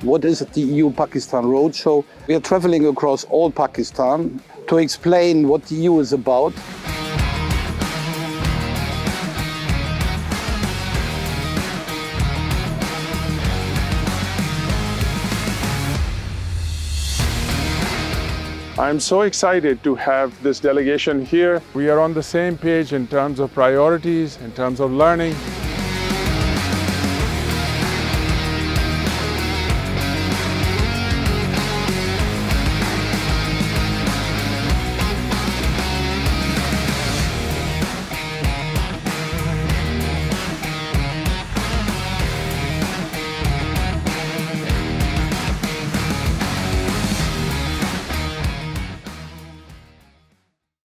What is the EU-Pakistan Roadshow? We are traveling across all Pakistan to explain what the EU is about. I'm so excited to have this delegation here. We are on the same page in terms of priorities, in terms of learning.